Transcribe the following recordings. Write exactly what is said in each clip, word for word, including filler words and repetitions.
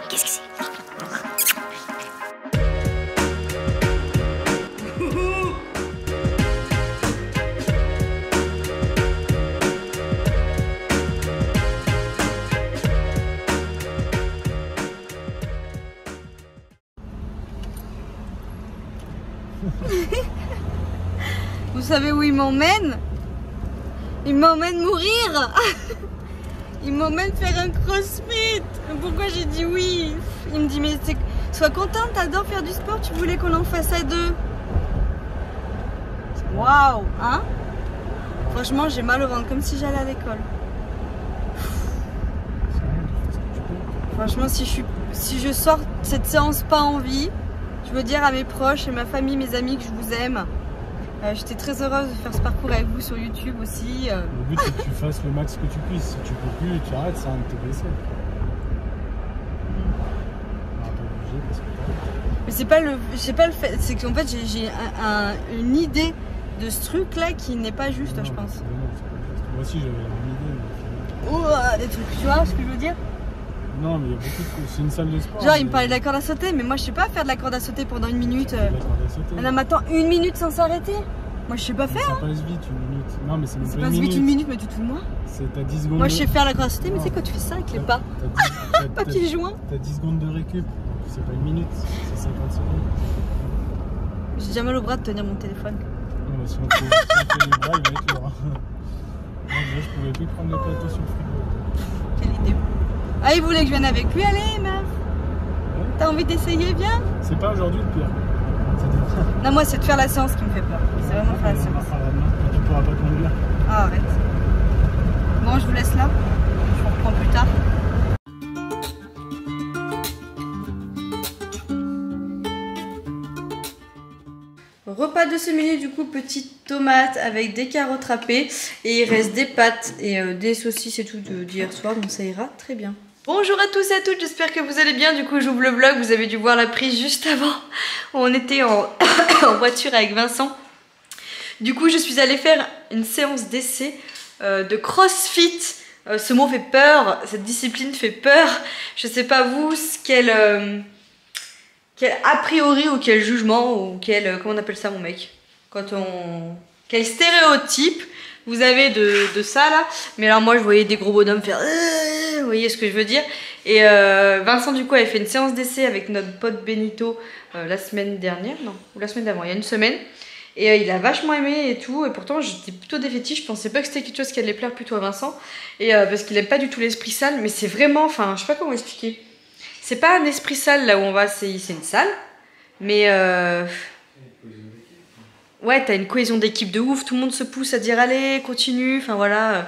Qu'est-ce que c'est? Vous savez où il m'emmène? Il m'emmène mourir. Il m'emmène faire un crossfit. Pourquoi j'ai dit oui? Il me dit mais sois contente, t'adores faire du sport, tu voulais qu'on en fasse à deux. Waouh, hein? Franchement j'ai mal au ventre, comme si j'allais à l'école. Franchement si je, suis, si je sors cette séance pas en vie, je veux dire à mes proches et ma famille, mes amis que je vous aime. Euh, J'étais très heureuse de faire ce parcours avec vous sur YouTube aussi. Euh... Le but c'est que tu fasses le max que tu puisses. Si tu peux plus, tu arrêtes, ça va te blesser. Mais c'est pas le, c'est pas le fait, c'est qu'en fait j'ai un, un, une idée de ce truc là qui n'est pas juste, non, je pense. Pas, moi aussi j'avais une idée. Mais... Ou euh, des trucs, tu vois ce que je veux dire? Non mais il y a beaucoup de... C'est une salle de sport. Genre mais... il me parlait de la corde à sauter, mais moi je sais pas faire de la corde à sauter pendant une minute. Euh... La corde à sauter. Ah non mais attends, une minute sans s'arrêter? Moi je sais pas faire. Ça hein. passe vite une minute. Non mais c'est même ça pas passe une vite minute. une minute, mais tu te fous de moi? C'est t'as dix secondes. Moi de... je sais faire la corde à sauter, mais tu sais quand tu fais ça avec les pas. Papier joint. T'as dix secondes de récup. C'est pas une minute, c'est cinquante secondes. J'ai déjà mal au bras de tenir mon téléphone. Non mais si on fait, si on fait les bras, il va être lourd. Moi déjà je pouvais plus prendre le plateau sur le frigo. Quelle idée. Ah il voulait que je vienne avec lui, allez meuf. Ouais. T'as envie d'essayer, viens. C'est pas aujourd'hui le pire. Non moi c'est de faire la séance qui me fait peur. C'est vraiment faire la séance. Tu pourras pas conduire. Ah arrête. Bon je vous laisse là. Je vous reprends plus tard. Repas de ce menu, du coup, petite tomate avec des carottes râpées. Et il reste des pâtes et euh, des saucisses et tout d'hier soir, donc ça ira très bien. Bonjour à tous et à toutes, j'espère que vous allez bien. Du coup, j'ouvre le vlog, vous avez dû voir la prise juste avant. On était en, en voiture avec Vincent. Du coup, je suis allée faire une séance d'essai euh, de crossfit. Euh, ce mot fait peur, cette discipline fait peur. Je sais pas vous, quel... Euh, Quel a priori ou quel jugement ou quel, comment on appelle ça mon mec, quand on, quel stéréotype vous avez de, de ça là. Mais alors moi je voyais des gros bonhommes faire euh, vous voyez ce que je veux dire. Et euh, Vincent du coup avait fait une séance d'essai avec notre pote Benito euh, la semaine dernière, non, ou la semaine d'avant, il y a une semaine. Et euh, il a vachement aimé et tout, et pourtant j'étais plutôt défaitiste, je pensais pas que c'était quelque chose qui allait plaire plutôt à Vincent. Et euh, parce qu'il aime pas du tout l'esprit sale, mais c'est vraiment, enfin je sais pas comment expliquer. C'est pas un esprit sale là où on va, c'est une salle, mais euh... ouais, t'as une cohésion d'équipe de ouf, tout le monde se pousse à dire allez, continue, enfin voilà,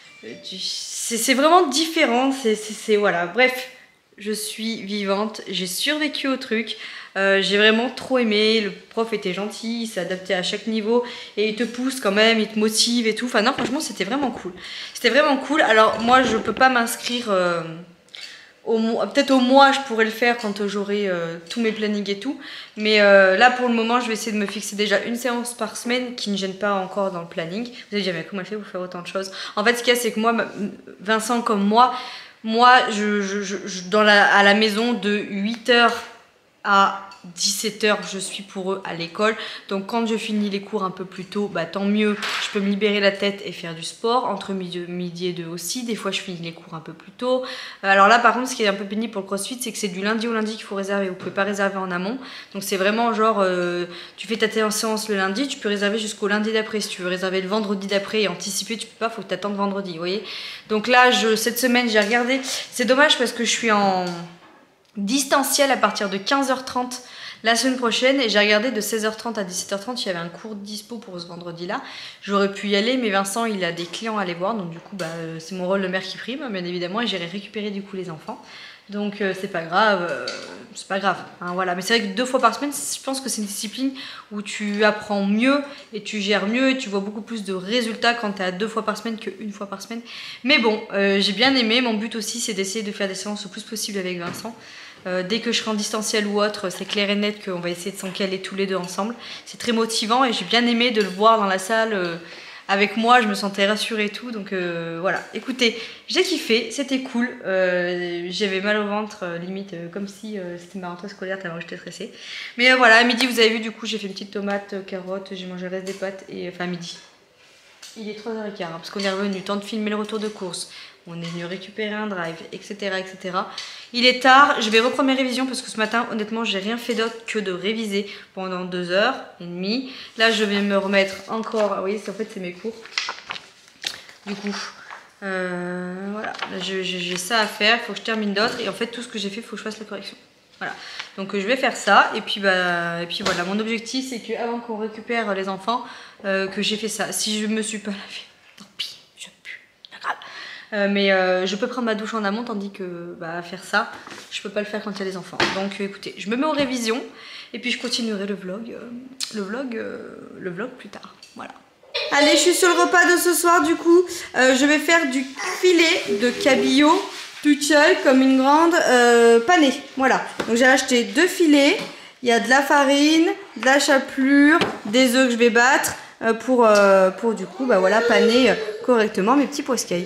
c'est vraiment différent, c'est voilà, bref, je suis vivante, j'ai survécu au truc, euh, j'ai vraiment trop aimé, le prof était gentil, il s'est adapté à chaque niveau et il te pousse quand même, il te motive et tout, enfin non, franchement c'était vraiment cool, c'était vraiment cool. Alors moi je peux pas m'inscrire... Euh... Peut-être au mois je pourrais le faire quand j'aurai euh, tous mes plannings et tout, mais euh, là pour le moment je vais essayer de me fixer déjà une séance par semaine qui ne gêne pas encore dans le planning. Vous allez dire mais comment elle fait pour faire autant de choses? En fait ce qu'il y a c'est que moi, Vincent comme moi, moi je, je, je, je dans la, à la maison de huit heures à dix-sept heures je suis pour eux à l'école, donc quand je finis les cours un peu plus tôt, bah tant mieux, je peux me libérer la tête et faire du sport, entre midi, midi et deux aussi, des fois je finis les cours un peu plus tôt. Alors là par contre ce qui est un peu pénible pour le crossfit c'est que c'est du lundi au lundi qu'il faut réserver, vous pouvez pas réserver en amont, donc c'est vraiment genre euh, tu fais ta séance le lundi, tu peux réserver jusqu'au lundi d'après, si tu veux réserver le vendredi d'après et anticiper tu peux pas, faut que tu attendes vendredi, vous voyez. Donc là je, cette semaine j'ai regardé, c'est dommage parce que je suis en distanciel à partir de quinze heures trente la semaine prochaine et j'ai regardé de seize heures trente à dix-sept heures trente, il y avait un cours dispo pour ce vendredi là, j'aurais pu y aller mais Vincent il a des clients à aller voir, donc du coup bah, c'est mon rôle de mère qui prime bien évidemment, et j'irai récupérer du coup les enfants, donc euh, c'est pas grave, euh, c'est pas grave hein, voilà. Mais c'est vrai que deux fois par semaine je pense que c'est une discipline où tu apprends mieux et tu gères mieux et tu vois beaucoup plus de résultats quand tu es à deux fois par semaine qu'une fois par semaine, mais bon euh, j'ai bien aimé, mon but aussi c'est d'essayer de faire des séances le plus possible avec Vincent. Euh, dès que je serai en distanciel ou autre, c'est clair et net qu'on va essayer de s'en caler tous les deux ensemble. C'est très motivant et j'ai bien aimé de le voir dans la salle euh, avec moi, je me sentais rassurée et tout. Donc euh, voilà, écoutez, j'ai kiffé, c'était cool. Euh, J'avais mal au ventre, euh, limite euh, comme si euh, c'était ma rentrée scolaire tellement j'étais stressée. Mais euh, voilà, à midi, vous avez vu, du coup, j'ai fait une petite tomate, euh, carotte, j'ai mangé le reste des pâtes. Et enfin, à midi. Il est trois heures quinze, hein, parce qu'on est revenu, temps de filmer le retour de course. On est venu récupérer un drive, et cetera, et cetera. Il est tard, je vais reprendre mes révisions parce que ce matin, honnêtement, j'ai rien fait d'autre que de réviser pendant deux heures et demie. Là, je vais me remettre encore. Ah oui, en fait, c'est mes cours. Du coup, euh, voilà, j'ai ça à faire. Il faut que je termine d'autres. Et en fait, tout ce que j'ai fait, il faut que je fasse la correction. Voilà. Donc, je vais faire ça. Et puis, bah, et puis voilà, mon objectif, c'est qu'avant qu'on récupère les enfants, euh, que j'ai fait ça. Si je me suis pas lavée, tant pis, je pue. Pas grave. Euh, mais euh, je peux prendre ma douche en amont, tandis que bah, faire ça, je peux pas le faire quand il y a les enfants. Donc euh, écoutez, je me mets en révision et puis je continuerai le vlog, euh, le vlog, euh, le vlog plus tard. Voilà. Allez, je suis sur le repas de ce soir. Du coup, euh, je vais faire du filet de cabillaud toute seule comme une grande euh, panée. Voilà. Donc j'ai acheté deux filets. Il y a de la farine, de la chapelure, des œufs que je vais battre euh, pour, euh, pour du coup, bah voilà, paner euh, correctement mes petits poiscailles.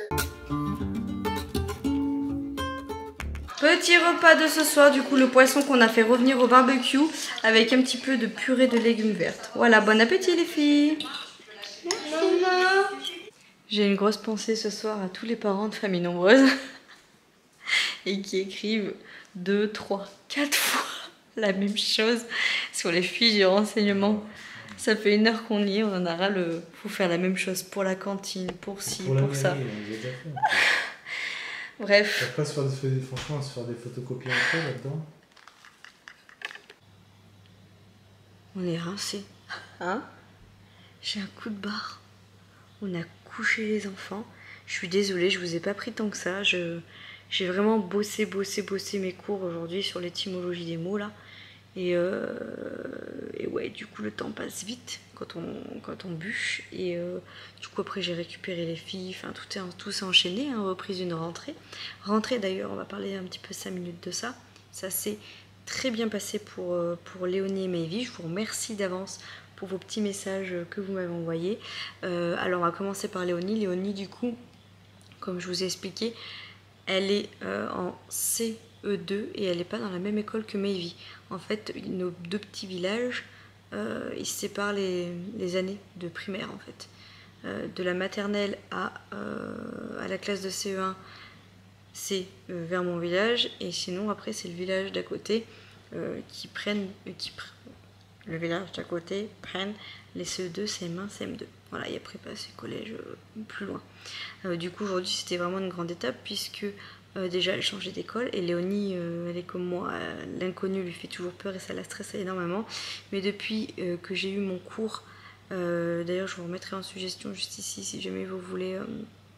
Petit repas de ce soir, du coup le poisson qu'on a fait revenir au barbecue avec un petit peu de purée de légumes vertes. Voilà, bon appétit les filles. Maman. J'ai une grosse pensée ce soir à tous les parents de familles nombreuses et qui écrivent deux, trois, quatre fois la même chose sur les fiches de renseignement. Ça fait une heure qu'on y est, on en a ras le... Faut faire la même chose pour la cantine, pour ci, pour, pour ça. Bref. Après, se faire des, franchement, se faire des photocopies après là-dedans. On est rincé. Hein? J'ai un coup de barre. On a couché les enfants. Je suis désolée, je vous ai pas pris tant que ça. Je J'ai vraiment bossé, bossé, bossé mes cours aujourd'hui sur l'étymologie des mots là. Et, euh, et ouais, du coup le temps passe vite quand on, quand on bûche. Et euh, du coup après j'ai récupéré les filles, enfin tout est tout s'est enchaîné, hein, reprise d'une rentrée. Rentrée d'ailleurs, on va parler un petit peu cinq minutes de ça. Ça s'est très bien passé pour, pour Léonie et Maëvie. Je vous remercie d'avance pour vos petits messages que vous m'avez envoyés. Euh, alors on va commencer par Léonie. Léonie du coup, comme je vous ai expliqué, elle est euh, en C E deux et elle n'est pas dans la même école que Maëvie. En fait, nos deux petits villages, euh, ils se séparent les, les années de primaire en fait. Euh, de la maternelle à, euh, à la classe de C E un, c'est euh, vers mon village, et sinon après c'est le village d'à côté euh, qui prennent, euh, qui pr le village d'à côté prennent les C E deux, C M un, C M deux. Voilà, et après passer collège euh, plus loin. Euh, du coup aujourd'hui c'était vraiment une grande étape puisque Euh, déjà elle changeait d'école et Léonie euh, elle est comme moi, euh, l'inconnu lui fait toujours peur et ça la stresse énormément, mais depuis euh, que j'ai eu mon cours, euh, d'ailleurs je vous remettrai en suggestion juste ici si jamais vous voulez euh,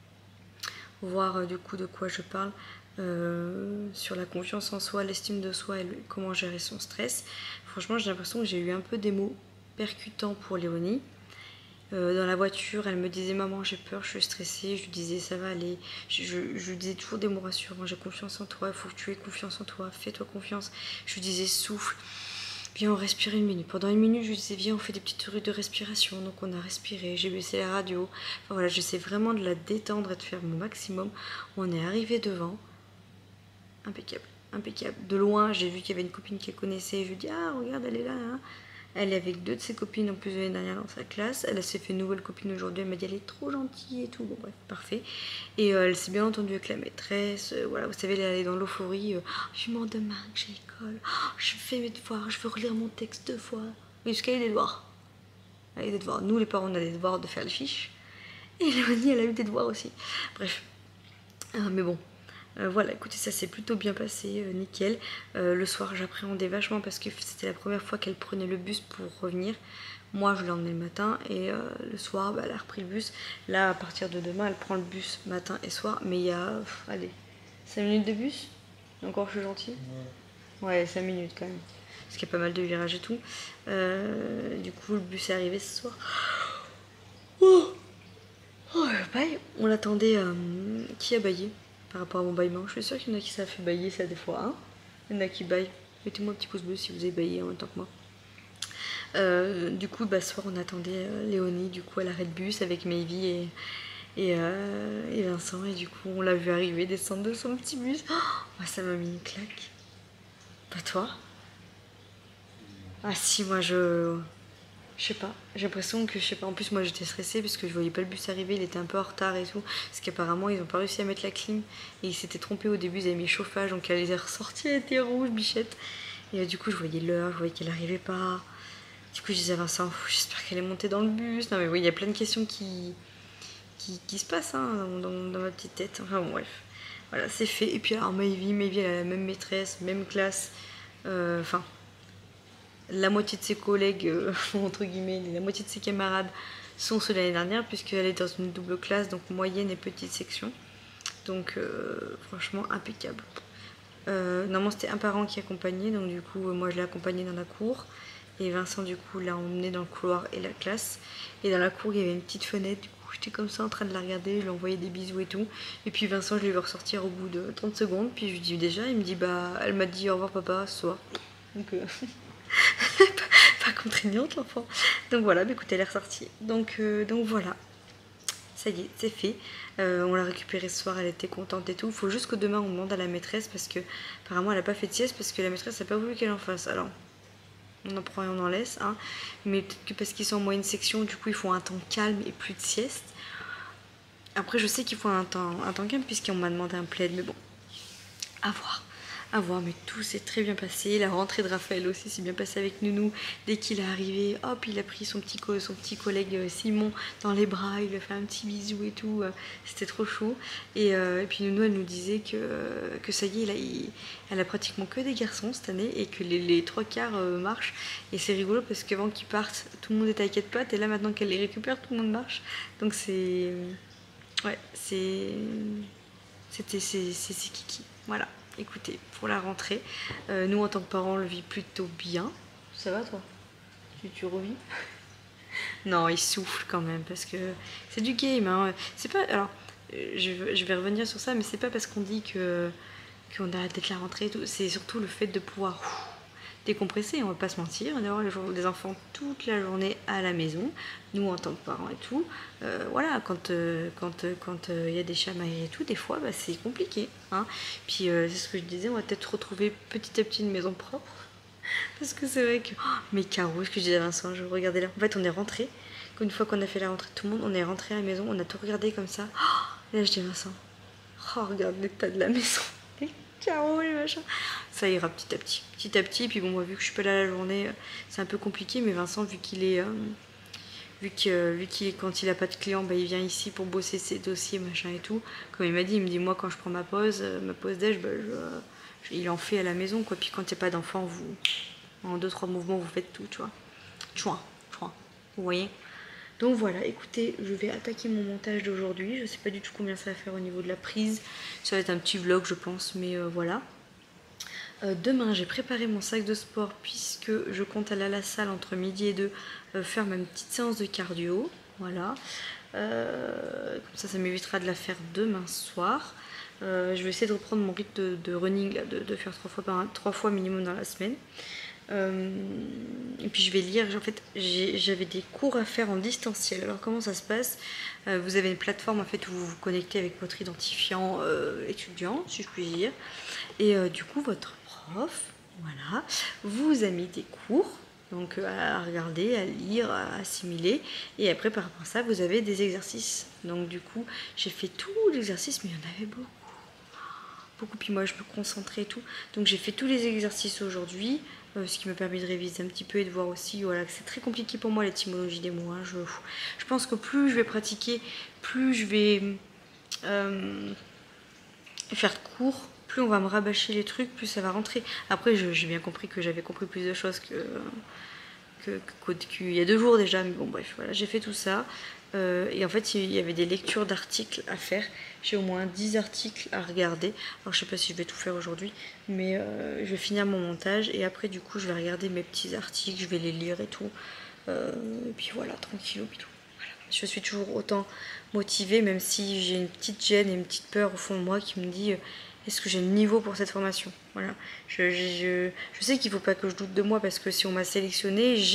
voir euh, du coup de quoi je parle, euh, sur la confiance en soi, l'estime de soi et le, comment gérer son stress. Franchement j'ai l'impression que j'ai eu un peu des mots percutants pour Léonie. Euh, dans la voiture, elle me disait maman j'ai peur, je suis stressée, je lui disais ça va aller, je, je, je lui disais toujours des mots rassurants, j'ai confiance en toi, il faut que tu aies confiance en toi, fais-toi confiance. Je lui disais souffle, viens on respire une minute. Pendant une minute je lui disais viens on fait des petites trucs de respiration, donc on a respiré, j'ai baissé la radio. Enfin voilà, j'essaie vraiment de la détendre et de faire mon maximum. On est arrivé devant, impeccable, impeccable. De loin j'ai vu qu'il y avait une copine qu'elle connaissait, je lui dis ah regarde elle est là, hein. Elle est avec deux de ses copines en plus de l'année dernière dans sa classe. Elle s'est fait une nouvelle copine aujourd'hui. Elle m'a dit elle est trop gentille et tout. Bon bref, parfait. Et euh, elle s'est bien entendue avec la maîtresse. Euh, voilà, vous savez, elle est dans l'euphorie. Euh, oh, je demande demain que j'ai l'école. Oh, je fais mes devoirs. Je veux relire mon texte deux fois. Et jusqu'à elle a des devoirs. Elle a des devoirs. Nous les parents on a des devoirs de faire les fiches. Et Léonie elle a eu des devoirs aussi. Bref. Euh, mais bon. Euh, voilà, écoutez, ça s'est plutôt bien passé, euh, nickel. Euh, le soir, j'appréhendais vachement parce que c'était la première fois qu'elle prenait le bus pour revenir. Moi, je l'ai emmenée le matin et euh, le soir, bah, elle a repris le bus. Là, à partir de demain, elle prend le bus matin et soir. Mais il y a, pff, allez, cinq minutes de bus. Encore, je suis gentille. Ouais, ouais cinq minutes quand même. Parce qu'il y a pas mal de virages et tout. Euh, du coup, le bus est arrivé ce soir. Oh, oh bail. On l'attendait. Euh, qui a baillé par rapport à mon bâillement? Je suis sûre qu'il y en a qui savent fait bailler ça des fois. Hein, il y en a qui baillent. Mettez-moi un petit pouce bleu si vous avez baillé en même temps que moi. Euh, du coup, bah, ce soir, on attendait euh, Léonie, du coup, à l'arrêt de bus avec Mayvi et, et, euh, et Vincent. Et du coup, on l'a vu arriver, descendre de son petit bus. Oh, moi, ça m'a mis une claque. Pas toi? Ah si, moi, je... Je sais pas, j'ai l'impression que, je sais pas, en plus moi j'étais stressée parce que je voyais pas le bus arriver, il était un peu en retard et tout, parce qu'apparemment ils ont pas réussi à mettre la clim, et ils s'étaient trompés au début, ils avaient mis chauffage, donc elle les a ressortis, elle était rouge, bichette, et euh, du coup je voyais l'heure, je voyais qu'elle arrivait pas, du coup je disais à Vincent, j'espère qu'elle est montée dans le bus, non mais oui, il y a plein de questions qui, qui, qui se passent hein, dans, dans, dans ma petite tête, enfin bon bref, voilà c'est fait, et puis alors Mayvi, Mayvi elle a la même maîtresse, même classe, euh, enfin... La moitié de ses collègues, euh, entre guillemets, la moitié de ses camarades sont ceux de l'année dernière, puisqu'elle est dans une double classe, donc moyenne et petite section. Donc euh, franchement impeccable. Euh, normalement c'était un parent qui accompagnait, donc du coup moi je l'ai accompagné dans la cour. Et Vincent du coup l'a emmené dans le couloir et la classe. Et dans la cour il y avait une petite fenêtre, du coup j'étais comme ça en train de la regarder, je lui envoyais des bisous et tout. Et puis Vincent je l'ai vu ressortir au bout de trente secondes, puis je lui dis déjà, il me dit bah elle m'a dit au revoir papa ce soir. Donc euh... pas contraignante l'enfant. Donc voilà, bah, écoutez, elle est ressortie. Donc, euh, donc voilà, ça y est, c'est fait. Euh, on l'a récupérée ce soir, elle était contente et tout. Il faut juste que demain on demande à la maîtresse parce que apparemment elle n'a pas fait de sieste parce que la maîtresse n'a pas voulu qu'elle en fasse. Alors, on en prend et on en laisse. Hein. Mais peut-être que parce qu'ils sont en moyenne section, du coup ils font un temps calme et plus de sieste. Après, je sais qu'il faut un temps, un temps calme puisqu'on m'a demandé un plaid, mais bon, à voir. À voir, mais tout s'est très bien passé. La rentrée de Raphaël aussi s'est bien passée avec Nounou. Dès qu'il est arrivé, hop, il a pris son petit, co son petit collègue Simon dans les bras, il lui a fait un petit bisou et tout. C'était trop chaud. Et, euh, et puis Nounou, elle nous disait que, que ça y est, là, il, elle a pratiquement que des garçons cette année et que les, les trois quarts euh, marchent. Et c'est rigolo parce qu'avant qu'ils partent, tout le monde était à quatre pattes et là, maintenant qu'elle les récupère, tout le monde marche. Donc c'est... Ouais, c'est... C'était... C'est kiki. Voilà. Écoutez, pour la rentrée, euh, nous en tant que parents, on le vit plutôt bien. Ça va toi? Tu, tu revis? Non, il souffle quand même parce que c'est du game. Hein. C'est pas. Alors, je, je vais revenir sur ça, mais c'est pas parce qu'on dit que qu'on arrête d'être la rentrée et tout. C'est surtout le fait de pouvoir ouf, décompresser. On va pas se mentir, d'avoir les enfants toute la journée à la maison. Nous en tant que parents et tout. Euh, voilà, quand euh, quand quand il euh, y a des chamailleries et tout, des fois, bah, c'est compliqué. Hein. Puis euh, c'est ce que je disais, on va peut-être retrouver petit à petit une maison propre. Parce que c'est vrai que oh, mes carreaux, ce que je disais à Vincent, je regardais là. En fait, on est rentré. Une fois qu'on a fait la rentrée de tout le monde, on est rentré à la maison, on a tout regardé comme ça. Oh, et là, je dis à Vincent, oh, regarde l'état de la maison. Les carreaux, les machins. Ça ira petit à petit. Petit à petit. Puis bon, moi, vu que je suis pas là la journée, c'est un peu compliqué. Mais Vincent, vu qu'il est. Euh, vu que vu qu'il quand il a pas de clients, bah, il vient ici pour bosser ses dossiers, machin et tout. Comme il m'a dit, il me dit, moi, quand je prends ma pause, euh, ma pause déj, bah, je, je, il en fait à la maison, quoi. Puis quand il n'y a pas d'enfant, vous. En deux trois mouvements, vous faites tout, tu vois. Chouin, chouin. Vous voyez? Donc voilà, écoutez, je vais attaquer mon montage d'aujourd'hui. Je sais pas du tout combien ça va faire au niveau de la prise. Ça va être un petit vlog, je pense, mais euh, voilà. Euh, demain, j'ai préparé mon sac de sport puisque je compte aller à la salle entre midi et deux euh, faire ma petite séance de cardio. Voilà. Euh, comme ça, ça m'évitera de la faire demain soir. Euh, je vais essayer de reprendre mon rythme de, de running, là, de, de faire trois fois, par, trois fois minimum dans la semaine. Euh, et puis je vais lire. En fait, j'avais des cours à faire en distanciel. Alors comment ça se passe? euh, Vous avez une plateforme en fait où vous vous connectez avec votre identifiant euh, étudiant, si je puis dire. Et euh, du coup, votre prof, voilà, vous a mis des cours. Donc à regarder, à lire, à assimiler. Et après, par rapport à ça, vous avez des exercices. Donc du coup, j'ai fait tous les exercices, mais il y en avait beaucoup. Beaucoup, puis moi je me concentrais et tout. Donc j'ai fait tous les exercices aujourd'hui. Euh, ce qui m'a permis de réviser un petit peu et de voir aussi voilà, que c'est très compliqué pour moi l'étymologie des mots. Hein. Je, je pense que plus je vais pratiquer, plus je vais euh, faire de cours, plus on va me rabâcher les trucs, plus ça va rentrer. Après, j'ai bien compris que j'avais compris plus de choses que, que, que, qu'il y a deux jours déjà. Mais bon, bref, voilà, j'ai fait tout ça. Euh, et en fait, il y avait des lectures d'articles à faire. J'ai au moins dix articles à regarder. Alors, je sais pas si je vais tout faire aujourd'hui, mais euh, je vais finir mon montage. Et après, du coup, je vais regarder mes petits articles, je vais les lire et tout. Euh, et puis voilà, tranquille, et tout. Voilà. Je suis toujours autant motivée, même si j'ai une petite gêne et une petite peur au fond de moi qui me dit... Euh, est-ce que j'ai le niveau pour cette formation? Voilà. Je, je, je sais qu'il ne faut pas que je doute de moi parce que si on m'a sélectionné, j'ai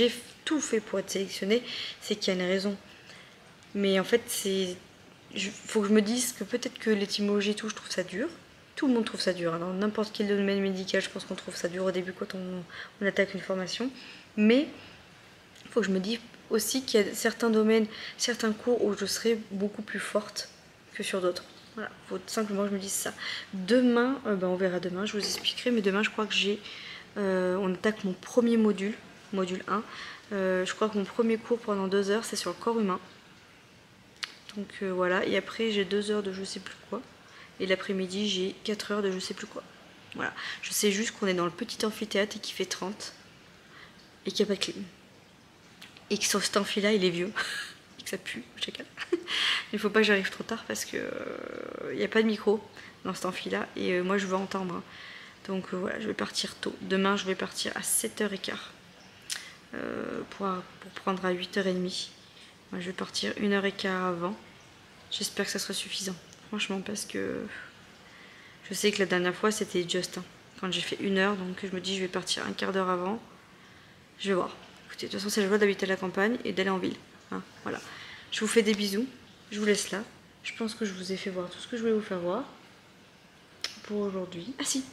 tout fait pour être sélectionnée, c'est qu'il y a une raison. Mais en fait, c'est... Il faut que je me dise que peut-être que l'étymologie et tout, je trouve ça dur. Tout le monde trouve ça dur. Dans n'importe quel domaine médical, je pense qu'on trouve ça dur au début quand on, on attaque une formation. Mais il faut que je me dise aussi qu'il y a certains domaines, certains cours où je serai beaucoup plus forte que sur d'autres. Voilà, il faut simplement que je me dise ça. Demain, euh, ben on verra demain, je vous expliquerai. Mais demain, je crois que j'ai... Euh, on attaque mon premier module, module un. Euh, je crois que mon premier cours pendant deux heures, c'est sur le corps humain. Donc euh, voilà, et après j'ai deux heures de je sais plus quoi. Et l'après-midi, j'ai quatre heures de je sais plus quoi. Voilà, je sais juste qu'on est dans le petit amphithéâtre et qu'il fait trente. Et qu'il n'y a pas de clim. Et que sur cet amphi-là, il est vieux. Et que ça pue, chacun. Il faut pas que j'arrive trop tard parce que il euh, n'y a pas de micro dans cet amphi-là. Et euh, moi, je veux entendre. Donc euh, voilà, je vais partir tôt. Demain, je vais partir à sept heures quinze euh, pour, pour prendre à huit heures trente. Moi, je vais partir une heure quinze avant. J'espère que ça sera suffisant. Franchement, parce que je sais que la dernière fois, c'était juste. Hein, quand j'ai fait une heure, donc je me dis, je vais partir un quart d'heure avant. Je vais voir. Écoutez, de toute façon, c'est la joie d'habiter à la campagne et d'aller en ville. Hein, voilà. Je vous fais des bisous. Je vous laisse là. Je pense que je vous ai fait voir tout ce que je voulais vous faire voir pour aujourd'hui. Ah si.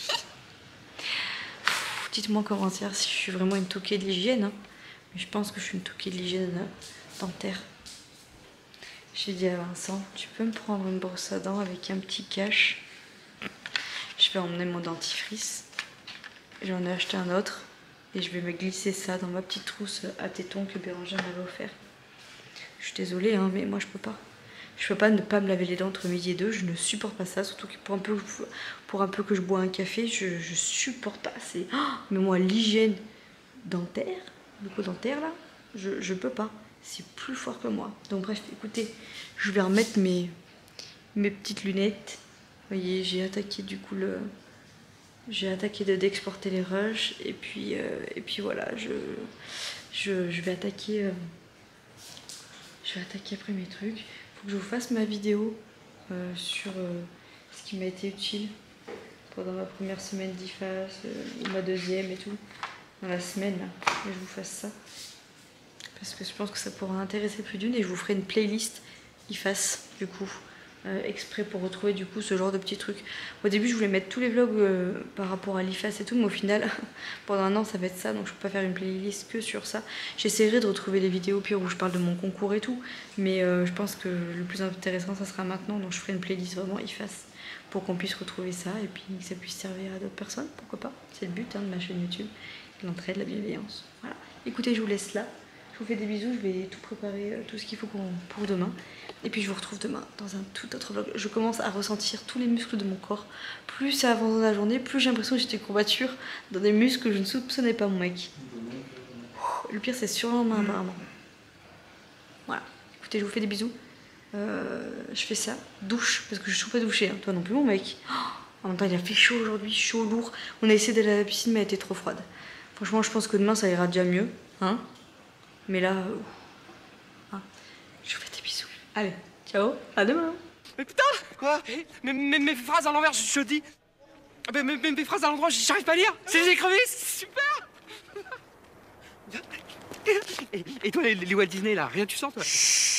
Dites-moi en commentaire si je suis vraiment une toquée de l'hygiène. Hein. Mais je pense que je suis une toquée de l'hygiène dentaire. J'ai dit à Vincent, tu peux me prendre une brosse à dents avec un petit cache. Je vais emmener mon dentifrice. J'en ai acheté un autre. Et je vais me glisser ça dans ma petite trousse à tétons que Bérangère m'avait offert. Je suis désolée, hein, mais moi je peux pas. Je peux pas ne pas me laver les dents entre midi et deux. Je ne supporte pas ça. Surtout que pour un peu, pour un peu que je bois un café, je, je supporte pas. C'est, oh, mais moi, l'hygiène dentaire, bucco-dentaire là, je, je peux pas. C'est plus fort que moi. Donc bref, écoutez, je vais remettre mes, mes petites lunettes. Vous voyez, j'ai attaqué du coup le... J'ai attaqué d'exporter les rushs. Et puis, euh, et puis voilà, je, je, je vais attaquer... Euh, je vais attaquer après mes trucs. Il faut que je vous fasse ma vidéo euh, sur euh, ce qui m'a été utile pendant ma première semaine d'I F A S, euh, ou ma deuxième et tout. Dans la semaine, là, et je vous fasse ça. Parce que je pense que ça pourra intéresser plus d'une et je vous ferai une playlist I F A S du coup, euh, exprès pour retrouver du coup ce genre de petits trucs. Au début je voulais mettre tous les vlogs euh, par rapport à l'I F A S et tout, mais au final pendant un an ça va être ça, donc je peux pas faire une playlist que sur ça. J'essaierai de retrouver les vidéos pires où je parle de mon concours et tout, mais euh, je pense que le plus intéressant ça sera maintenant, donc je ferai une playlist vraiment I F A S pour qu'on puisse retrouver ça et puis que ça puisse servir à d'autres personnes, pourquoi pas. C'est le but hein, de ma chaîne YouTube, l'entraide, la bienveillance. Voilà. Écoutez, je vous laisse là. Je vous fais des bisous, je vais tout préparer, tout ce qu'il faut pour demain. Et puis je vous retrouve demain dans un tout autre vlog. Je commence à ressentir tous les muscles de mon corps. Plus ça avance dans la journée, plus j'ai l'impression que j'étais courbature dans des muscles que je ne soupçonnais pas, mon mec. Le pire, c'est sur la main, apparemment. Voilà. Écoutez, je vous fais des bisous. Euh, je fais ça. Douche, parce que je ne suis pas douchée. Hein. Toi non plus, mon mec. En même temps, il a fait chaud aujourd'hui, chaud, lourd. On a essayé d'aller à la piscine, mais elle était trop froide. Franchement, je pense que demain, ça ira déjà mieux. Hein. Mais là, euh, hein, je vous fais des bisous. Allez, ciao, à demain. Mais putain. Quoi? mais, mais, Mes phrases à l'envers, je, je dis. Mais, mais, mes phrases à l'endroit, j'arrive pas à lire. C'est les écrevisses, c'est super. Et, et toi, les, les Walt Disney, là, rien tu sens, toi?